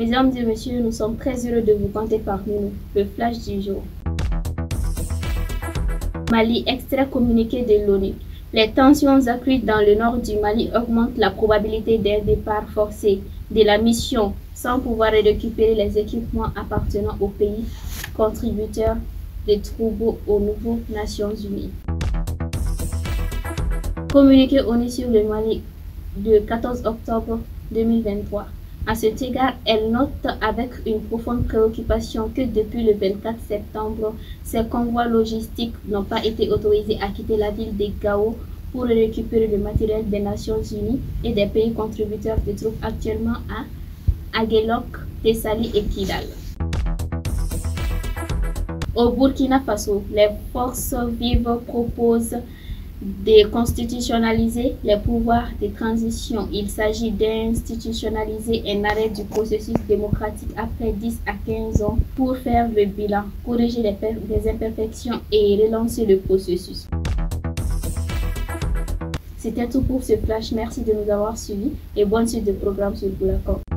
Mesdames et messieurs, nous sommes très heureux de vous compter parmi nous. Le flash du jour. Mali, extrait communiqué de l'ONU. Les tensions accrues dans le nord du Mali augmentent la probabilité d'un départ forcé de la mission sans pouvoir récupérer les équipements appartenant au pays contributeur des troubles aux nouveaux Nations Unies. Communiqué ONU sur le Mali le 14 octobre 2023. À cet égard, elle note avec une profonde préoccupation que depuis le 24 septembre, ces convois logistiques n'ont pas été autorisés à quitter la ville de Gao pour récupérer le matériel des Nations Unies et des pays contributeurs de troupes actuellement à Aguelok, Tessali et Kidal. Au Burkina Faso, les forces vives proposent de constitutionnaliser les pouvoirs de transition. Il s'agit d'institutionnaliser un arrêt du processus démocratique après 10 à 15 ans pour faire le bilan, corriger les imperfections et relancer le processus. C'était tout pour ce flash. Merci de nous avoir suivis et bonne suite de programme sur Boulacom.